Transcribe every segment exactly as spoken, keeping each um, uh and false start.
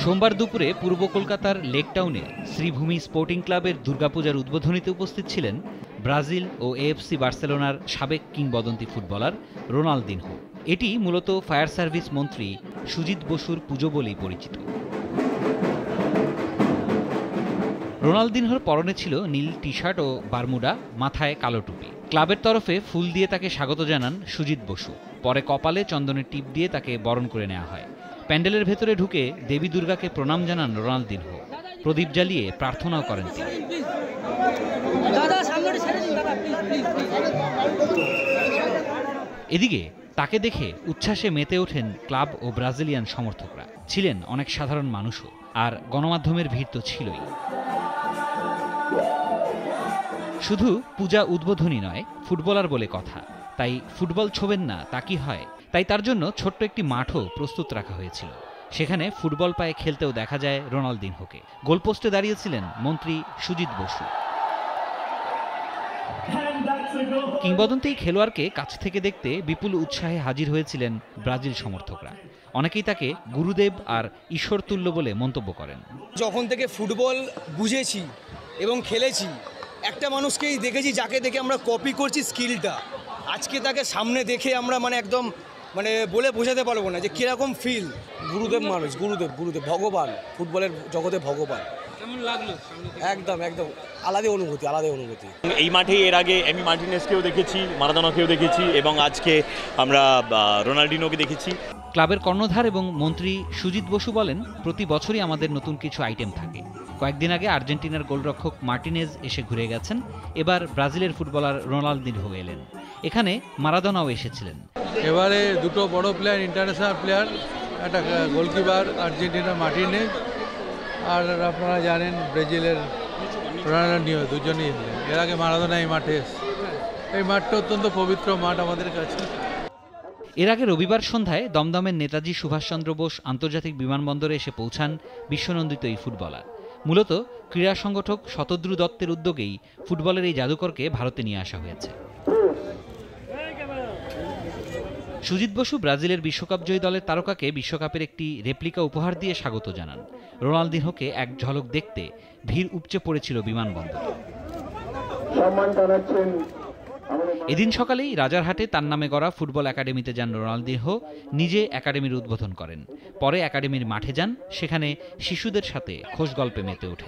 সোমবার দুপুরে পূর্ব কলকাতার লেক টাউনে শ্রীভূমি স্পোর্টিং ক্লাবের দুর্গাপূজার উদ্বোধনীতে উপস্থিত ছিলেন ব্রাজিল ও এএফসি বার্সেলোনার সাবেক কিংবদন্তি ফুটবলার রোনালদিনহো। এটি মূলত ফায়ার সার্ভিস মন্ত্রী সুজিত বসুর পুজো বলেই পরিচিত। রোনালদিনহোর পরনে ছিল নীল টি শার্ট ও বারমুডা, মাথায় কালো টুপি। ক্লাবের তরফে ফুল দিয়ে তাকে স্বাগত জানান সুজিত বসু। পরে কপালে চন্দনের টিপ দিয়ে তাকে বরণ করে নেওয়া হয়। প্যান্ডেলের ভেতরে ঢুকে দেবী দুর্গাকে প্রণাম জানান রোনালদিনহো। প্রদীপ জ্বালিয়ে প্রার্থনাও করেন তিনি। এদিকে তাকে দেখে উচ্ছ্বাসে মেতে ওঠেন ক্লাব ও ব্রাজিলিয়ান সমর্থকরা। ছিলেন অনেক সাধারণ মানুষও, আর গণমাধ্যমের ভিড় তো ছিলই। শুধু পূজা উদ্বোধনী নয়, ফুটবলার বলে কথা। তাই ফুটবল ছোবেন না তা কি হয়? তাই তার জন্য ছোট্ট একটি মাঠও প্রস্তুত রাখা হয়েছিল। সেখানে ফুটবল পায়ে খেলতেও দেখা যায় রোনালদিনহোকে। গোলপোস্টে দাঁড়িয়েছিলেন মন্ত্রী সুজিত বসু। কিংবদন্তি খেলোয়াড়কে কাছ থেকে দেখতে বিপুল উৎসাহে হাজির হয়েছিলেন ব্রাজিল সমর্থকরা। অনেকেই তাকে গুরুদেব আর ঈশ্বর তুল্য বলে মন্তব্য করেন। যখন থেকে ফুটবল বুঝেছি এবং খেলেছি, একটা মানুষকেই দেখেছি যাকে দেখে আমরা কপি করছি স্কিলটা। আজকে তাকে সামনে দেখে আমরা মানে একদম মানে বলে বোঝাতে পারবো না যে কিরকম ফিল। গুরুদেব মানুষ, গুরুদেব গুরুদেব ভগবান, ফুটবলের জগতে ভগবান। কেমন লাগলো? একদম একদম আলাদা অনুভূতি, আলাদা অনুভূতি। এই মাঠেই এর আগে এমি মার্টিনেজকেও দেখেছি, মারাদোনাকেও দেখেছি এবং আজকে আমরা রোনালদিনহোকে দেখেছি। ক্লাবের কর্ণধার এবং মন্ত্রী সুজিত বসু বলেন, প্রতি বছরই আমাদের নতুন কিছু আইটেম থাকে। কয়েকদিন আগে আর্জেন্টিনার গোলরক্ষক মার্টিনেজ এসে ঘুরে গেছেন। এবার ব্রাজিলের ফুটবলার রোনালদিনহো এলেন। এখানে মারাদোনাও এসেছিলেন। এবারে দুটো বড় প্লেয়ার, ইন্টারন্যাশনাল প্লেয়ার, একটা গোলকিপার আর্জেন্টিনার মার্টিনেজ, আর আপনারা জানেন ব্রাজিলের রোনালদিনহো, দুজনই এলেন। এর আগে মারাদোনা এই মাঠে এসে। এই মাঠটা অত্যন্ত পবিত্র মাঠ আমাদের কাছে। এর আগে রবিবার সন্ধ্যায় দমদমের নেতাজি সুভাষচন্দ্র বোস আন্তর্জাতিক বিমানবন্দরে এসে পৌঁছান বিশ্বনন্দিত এই ফুটবলার। মূলত ক্রীড়া সংগঠক শতদ্রু দত্তের উদ্যোগেই ফুটবলের এই জাদুকরকে ভারতে নিয়ে আসা হয়েছে। সুজিত বসু ব্রাজিলের বিশ্বকাপ জয়ী দলের তারকাকে বিশ্বকাপের একটি রেপ্লিকা উপহার দিয়ে স্বাগত জানান। রোনালদিনহোকে এক ঝলক দেখতে ভিড় উপচে পড়েছিল বিমানবন্দরে। এদিন সকালেই রাজারহাটে তার নামে গড়া ফুটবল একাডেমিতে যান রোনালদিনহো। নিজে একাডেমির উদ্বোধন করেন। পরে একাডেমির মাঠে যান। সেখানে শিশুদের সাথে খোশ গল্পে মেতে ওঠেন।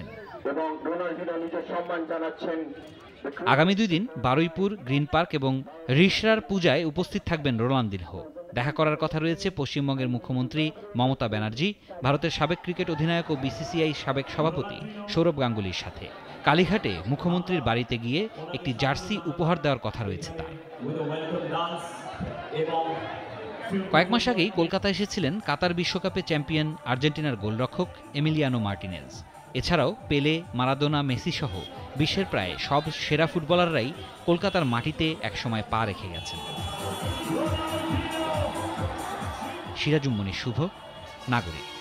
আগামী দুই দিন বারুইপুর, গ্রিন পার্ক এবং রিষড়ার পূজায় উপস্থিত থাকবেন রোনালদিনহো। দেখা করার কথা রয়েছে পশ্চিমবঙ্গের মুখ্যমন্ত্রী মমতা ব্যানার্জি, ভারতের সাবেক ক্রিকেট অধিনায়ক ও বিসিসিআই সাবেক সভাপতি সৌরভ গাঙ্গুলির সাথে। কালীঘাটে মুখ্যমন্ত্রীর বাড়িতে গিয়ে একটি জার্সি উপহার দেওয়ার কথা রয়েছে তার। কয়েক মাস আগেই কলকাতা এসেছিলেন কাতার বিশ্বকাপে চ্যাম্পিয়ন আর্জেন্টিনার গোলরক্ষক এমিলিয়ানো মার্টিনেজ। এছাড়াও পেলে, মারাদোনা, মেসি সহ বিশ্বের প্রায় সব সেরা ফুটবলাররাই কলকাতার মাটিতে একসময় পা রেখে গেছেন। সিরাজুম মনির শুভ, নাগরিক।